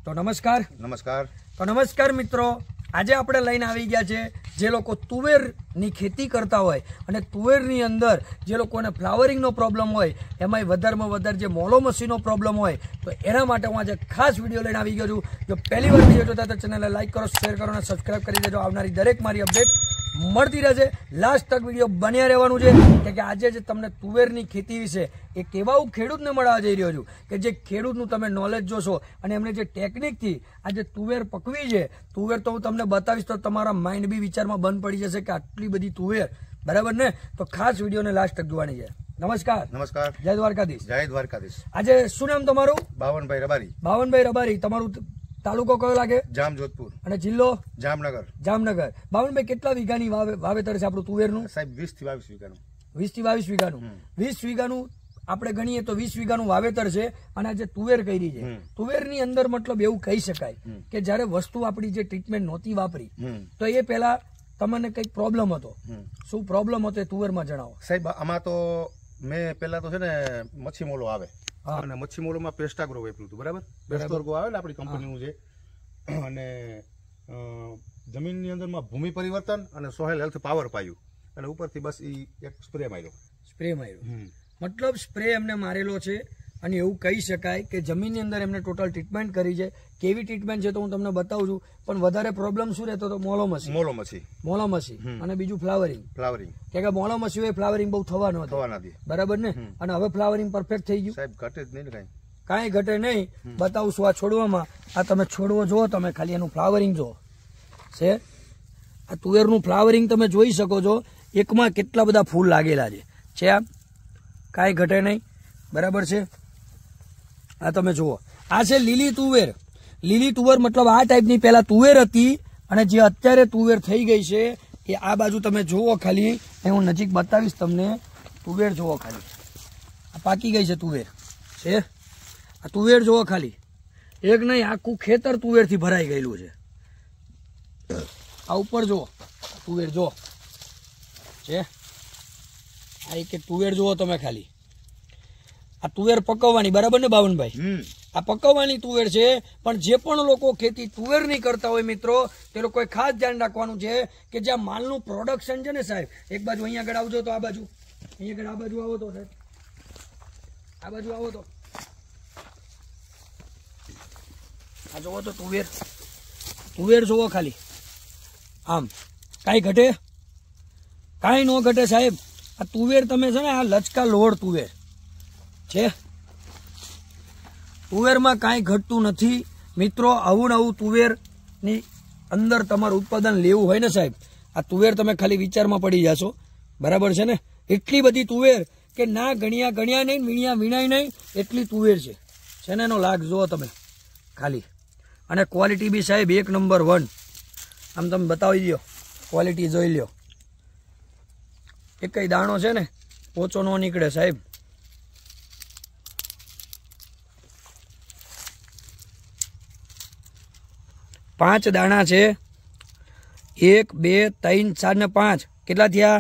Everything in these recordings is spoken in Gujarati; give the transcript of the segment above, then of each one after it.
તો નમસ્કાર મિત્રો, આજે આપણે લઈને આવી ગયા છે જે લોકો તુવેરની ખેતી કરતા હોય અને તુવેરની અંદર જે લોકોને ફ્લાવરિંગનો પ્રોબ્લેમ હોય, એમાંય વધારેમાં વધારે જે મોલોમસીનો પ્રોબ્લેમ હોય, તો એના માટે હું આજે ખાસ વિડીયો લઈને આવી ગયો છું. જો પહેલી વાર વિડીયો જોતા તો ચેનલને લાઈક કરો, શેર કરો અને સબસ્ક્રાઈબ કરી દેજો. આવનારી દરેક મારી અપડેટ મળતી રહેશે. લાસ્ટ તક વિડીયો બન્યા રહેવાનું છે કે આજે જે તમને તુવેરની ખેતી વિશે એક એવા ખેડૂતને મળવા જઈ રહ્યો છું કે જે ખેડૂતનું તમે નોલેજ જોશો અને એમને જે ટેકનિકથી આજે તુવેર પકવી છે, તુવેર તો હું તમને બતાવીશ તો તમારા માઇન્ડ બી વિચારમાં બંધ પડી જશે કે આટલી બધી તુવેર, બરાબર ને? તો ખાસ વિડીયોને લાસ્ટ તક જોવાની છે. નમસ્કાર. જય દ્વારકાધીશ. આજે શું નામ તમારું? બાવનભાઈ રબારી. તમારું તાલુકો કયો લાગે? જામજોધપુર. અને જિલ્લો? જામનગર. બાવનભાઈ, કેટલા વીઘાની વાવેતર છે આપણું તુવેરનું? સાહેબ 20 થી 22 વીઘાનું. 20 થી 22 વીઘાનું. 20 વીઘાનું આપણે ગણીએ તો 20 વીઘાનું વાવેતર છે. અને આજે તુવેર કરી છે. તુવેરની અંદર મતલબ એવું કહી શકાય કે જયારે વસ્તુ આપણી જે ટ્રીટમેન્ટ નહોતી વાપરી તો એ પેલા તમને કઈક પ્રોબ્લેમ હતો. શું પ્રોબ્લેમ હતો એ તુવેરમાં જણાવો. સાહેબ આમાં તો મેં પેલા તો છે ને મચ્છી મોલો આવે અને મચ્છી મોલોમાં પેસ્ટાગ્રો વાપર્યું હતું, બરાબર? પેસ્ટાગ્રો આવે ને આપણી કંપનીનું છે. અને જમીનની અંદરમાં ભૂમિ પરિવર્તન અને સોઇલ હેલ્થ પાવર પાયું અને ઉપરથી બસ એક સ્પ્રે માર્યો. મતલબ સ્પ્રે એમને મારેલો છે. અને એવું કહી શકાય કે જમીનની અંદર એમને ટોટલ ટ્રીટમેન્ટ કરી છે. કેવી ટ્રીટમેન્ટ છે તો હું તમને બતાવું છું, પણ વધારે પ્રોબ્લેમ શું રહેતો હતો? મોલોમસી અને બીજું ફ્લાવરિંગ. કે મોલોમસી હોય ફ્લાવરિંગ બહુ થવાનું હતું, બરાબર ને? અને હવે ફ્લાવરિંગ પરફેક્ટ થઈ ગયું. સાહેબ ઘટે જ નહીં, કાંઈ ઘટે નહીં. બતાવું છું આ છોડવામાં. આ તમે છોડવો જુઓ, તમે ખાલી એનું ફ્લાવરિંગ જુઓ છે. આ તુવેરનું ફ્લાવરિંગ તમે જોઈ શકો છો. એકમાં કેટલા બધા ફૂલ લાગેલા છે. આ કાંઈ ઘટે નહીં, બરાબર છે? આ તમે જુઓ, આ છે લીલી તુવેર. લીલી તુવેર મતલબ આ ટાઈપની પેલા તુવેર હતી અને જે અત્યારે તુવેર થઈ ગઈ છે એ આ બાજુ તમે જુઓ. ખાલી હું નજીક બતાવીશ તમને. તુવેર જુઓ ખાલી, આ પાકી ગઈ છે તુવેર છે. આ તુવેર જુઓ ખાલી, એક નહીં આખું ખેતર તુવેરથી ભરાઈ ગયેલું છે. આ ઉપર જુઓ તુવેર જુઓ છે. આ એક તુવેર જુઓ તમે ખાલી. આ તુવેર પકવવાની, બરાબર ને બાવનભાઈ? આ પકવવાની તુવેર છે. પણ જે પણ લોકો ખેતી તુવેર નહીં કરતા હોય મિત્રો, તે લોકોએ ખાસ ધ્યાન રાખવાનું છે કે જ્યાં માલનું પ્રોડક્શન છે ને સાહેબ, એક બાજુ અહીંયા આગળ આવજો તો આ બાજુ, અહીંયા આગળ આ બાજુ આવો તો સાહેબ, આ બાજુ આવો તો આ જોવો તો તુવેર જોવો ખાલી. આમ કાંઈ ઘટે? કાંઈ ન ઘટે સાહેબ. આ તુવેર તમે છે ને, આ લચકા લોડ તુવેર છે. તુવેરમાં કાંઈ ઘટતું નથી મિત્રો. આવું તુવેરની અંદર તમારું ઉત્પાદન લેવું હોય ને સાહેબ, આ તુવેર તમે ખાલી વિચારમાં પડી જશો, બરાબર છે ને? એટલી બધી તુવેર કે ના ગણ્યા નહીં, વીણાય નહીં, એટલી તુવેર છે ને. એનો લાગ જુઓ તમે ખાલી. અને ક્વોલિટી બી સાહેબ 1 નંબર 1. આમ તમે બતાવી દો, ક્વોલિટી જોઈ લો. એકય દાણો છે ને ઓછો ન નીકળે સાહેબ. પાંચ દાણા છે. 1 2 3 4 ને 5 કેટલા થયા?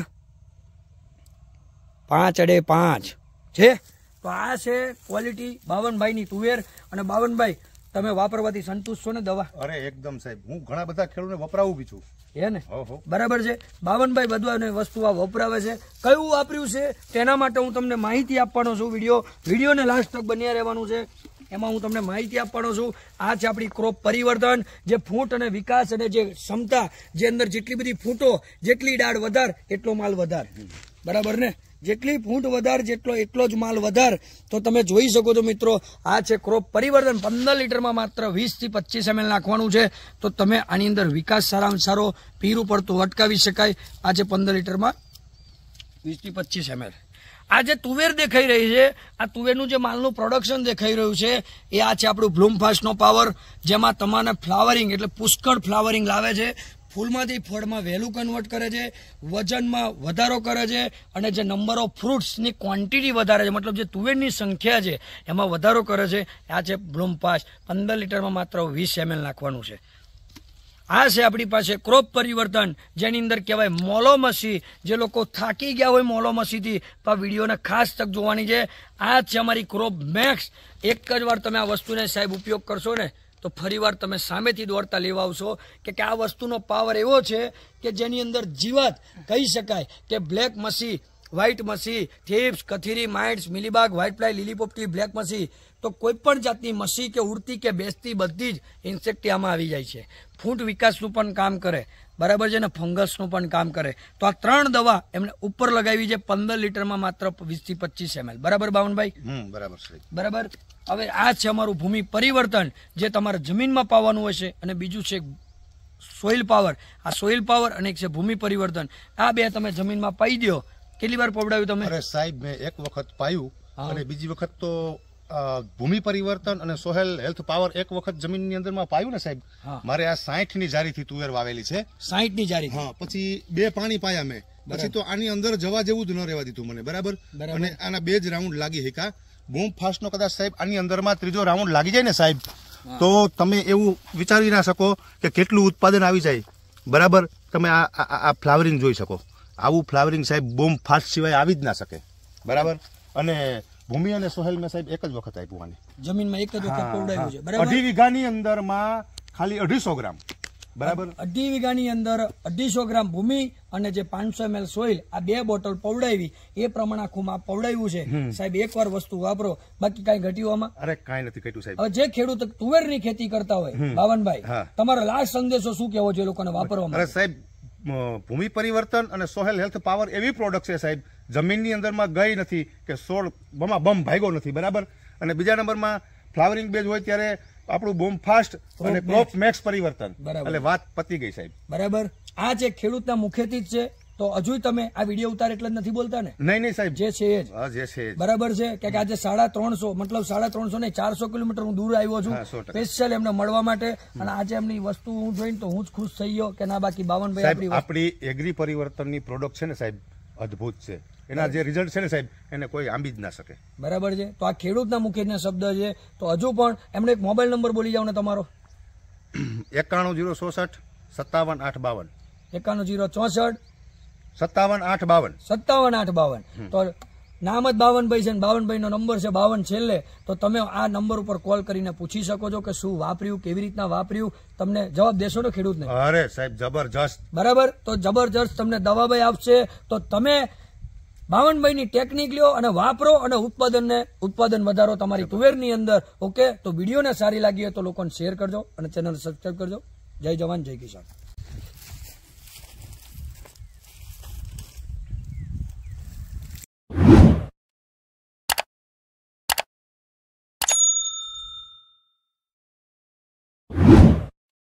5.5 છે. તો આ છે ક્વોલિટી બાવનભાઈની તુવેર. અને બાવનભાઈ, તમે વાપરવાથી સંતુષ્ટ છો ને દવા? અરે એકદમ સાહેબ, હું ઘણા બધા ખેડૂતોને વપરાવું બી છું. હે ને? બરાબર છે. બાવનભાઈ બધું વસ્તુ આ વપરાવે છે. કયું વાપર્યું છે તેના માટે હું તમને માહિતી આપવાનો છું. વિડીયોને લાસ્ટ તક બન્યા રહેવાનું છે. એમાં હું તમને માહિતી આપવાનો છું. આ છે આપણી ક્રોપ પરિવર્તન. જે ફૂટ અને વિકાસ અને જે ક્ષમતા, જે અંદર જેટલી બધી ફૂટો, જેટલી ડાળ વધાર એટલો માલ વધાર, બરાબર ને? જેટલી ફૂટ વધાર એટલો જ માલ વધાર. તો તમે જોઈ શકો છો મિત્રો, આ છે ક્રોપ પરિવર્તન. 15 લીટરમાં માત્ર 20 થી 25 ml નાખવાનું છે. તો તમે આની અંદર વિકાસ સારામાં સારો, પીરું પડતું અટકાવી શકાય. આ છે 15 લીટરમાં 20 થી 25 ml. આ જે તુવેર દેખાઈ રહી છે, આ તુવેરનું જે માલનું પ્રોડક્શન દેખાઈ રહ્યું છે એ આ છે આપણું બ્લૂમફાસ્ટનો પાવર, જેમાં તમારે ફ્લાવરિંગ એટલે પુષ્કળ ફ્લાવરિંગ લાવે છે. ફૂલમાંથી ફળમાં વહેલું કન્વર્ટ કરે છે, વજનમાં વધારો કરે છે અને જે નંબર ઓફ ફ્રૂટ્સની ક્વોન્ટિટી વધારે છે, મતલબ જે તુવેરની સંખ્યા છે એમાં વધારો કરે છે. આ છે બ્લૂમફાસ્ટ. 15 લીટરમાં માત્ર 20 ml નાખવાનું છે. આ છે આપણી પાસે ક્રોપ પરિવર્તન, જેની અંદર કહેવાય મોલોમસી. જે લોકો થાકી ગયા હોય મોલોમસીથી તો આ વિડીયોને ખાસ તક જોવાની છે. આ છે અમારી ક્રોપ મેક્સ. એક જ વાર તમે આ વસ્તુને સાહેબ ઉપયોગ કરશો ને તો ફરીવાર તમે સામેથી દોડતા લેવા આવશો કે આ વસ્તુનો પાવર એવો છે કે જેની અંદર જીવાત કહી શકાય કે બ્લેક મસી, વ્હાઇટ મસી, થીપ્સ, કથીરી, માઇટ્સ, મિલીબાગ, વ્હાઇટ ફ્લાય, લીલીપોપટી, બ્લેક મસી, તો કોઈ પણ જાતની મસી કે ઉડતી કે બેસતી બધી જ ઇન્સેક્ટ આમાં આવી જાય છે. ફૂટ વિકાસનું પણ કામ કરે, બરાબર છે ને, ફંગસનું પણ કામ કરે. તો આ 3 દવા એમને ઉપર લગાવી છે 15 લીટરમાં માત્ર 20 થી 25 ml. બરાબર બાવનભાઈ? બરાબર છે. બરાબર. હવે આ છે અમારું ભૂમિ પરિવર્તન જે તમારે જમીનમાં પાવાનું હશે, અને બીજું છે સોઇલ પાવર. આ સોઇલ પાવર અને એક છે ભૂમિ પરિવર્તન. આ બે તમે જમીનમાં પાઈ દો. કેટલી વાર પવડાવ્યું તમે? અરે સાહેબ, મેં એક વખત પાયું અને બીજી વખત તો ભૂમિ પરિવર્તન અને સોહેલ હેલ્થ પાવર એક વખત જમીનની અંદરમાં પાયું ને સાહેબ, મારે આ 60 ની જારીથી તુવેર વાવેલી છે. 60 ની જારી? હા. પછી 2 પાણી પાયા મેં, પછી તો આની અંદર જવા જેવું જ ન રહેવા દીધું મને. બરાબર. અને આના 2 જ રાઉન્ડ લાગી હેકા. બૂમ ફાસ્ટ નો કદાચ સાહેબ આની અંદરમાં 3જો રાઉન્ડ લાગી જાય ને સાહેબ, તો તમે એવું વિચારી ના શકો કે કેટલું ઉત્પાદન આવી જાય. બરાબર. તમે આ ફ્લાવરિંગ જોઈ શકો. આવું ફ્લાવરિંગ સાહેબ બૂમ ફાસ્ટ સિવાય આવી જ ના શકે. બરાબર. અને ભૂમિ અને સોહેલ મેં સાહેબ એક જ વખત આપ્યું આની જમીનમાં, એક જ વખત પવડાવ્યું છે. બરાબર. 2.5 વીઘાની અંદરમાં ખાલી 250 ગ્રામ. બરાબર. 2.5 વીઘાની અંદર 250 ગ્રામ ભૂમિ અને જે 500 ml સોઇલ, આ 2 બોટલ પવડાવી એ પ્રમાણે આખું માપ પવડાવ્યું છે સાહેબ. એકવાર વસ્તુ વાપરો, બાકી કઈ ઘટ્યું આમાં? અરે કઈ નથી ઘટ્યું સાહેબ. હવે જે ખેડૂત તુવેરની ખેતી કરતા હોય, બાવનભાઈ, તમારો લાસ્ટ સંદેશો શું કહેવો છે લોકોને વાપરવા? અરે સાહેબ, ભૂમિ પરિવર્તન અને સોહેલ હેલ્થ પાવર એવી પ્રોડક્ટ છે સાહેબ, જમીનની અંદરમાં ગઈ નથી કે સોળ બમ ભાગ્યો નથી. બરાબર. અને બીજા નંબરમાં ફ્લાવરિંગ બેઝ હોય ત્યારે આપણું બૂમ ફાસ્ટ અને ક્રોપ મેક્સ પરિવર્તન, એટલે વાત પતી ગઈ સાહેબ. બરાબર. આ જે ખેડૂતના મુખેથી જ છે, તો હજુ તમે આ વિડીયો ઉતારે એટલે જ નથી બોલતા ને? નહીં સાહેબ, જે છે જે છે બરાબર છે. કે આજે 350 મતલબ 350 ને 400 કિલોમીટર હું દૂર આવ્યો છું સ્પેશિયલ એમને મળવા માટે, અને આજે એમની વસ્તુ હું જોઈને તો હું જ ખુશ થઈ ગયો કે ના, બાકી બાવનભાઈ આપણી એગ્રી પરિવર્તનની પ્રોડક્ટ છે ને સાહેબ, અદભુત છે. એના જે રિઝલ્ટ છે ને સાહેબ, એને કોઈ આંબી જ ના શકે. બરાબર છે. તો આ ખેડૂતના મુખેના શબ્દ છે. તો હજુ પણ એમને એક મોબાઈલ નંબર બોલી જાવ ને તમારો. 91066 57852. 91064 57852. 57852. તો નામ જ બાવનભાઈ છે ને બાવનભાઈ નો નંબર છે 52 છેલ્લે. તો તમે આ નંબર ઉપર કોલ કરીને પૂછી શકો છો કે શું વાપર્યું, કેવી રીતના વાપર્યું, તમને જવાબ દેશો ને ખેડૂતને? અરે સાહેબ જબરજસ્ત. બરાબર. તો જબરજસ્ત તમને દવાભાઈ આપશે. તો તમે બાવનભાઈની ટેકનિક લ્યો અને વાપરો અને ઉત્પાદન વધારો તમારી તુવેરની અંદર. ઓકે. તો વિડીયોને સારી લાગી હોય તો લોકોને શેર કરજો અને ચેનલ સબસ્ક્રાઈબ કરજો. જય જવાન, જય કિસાન.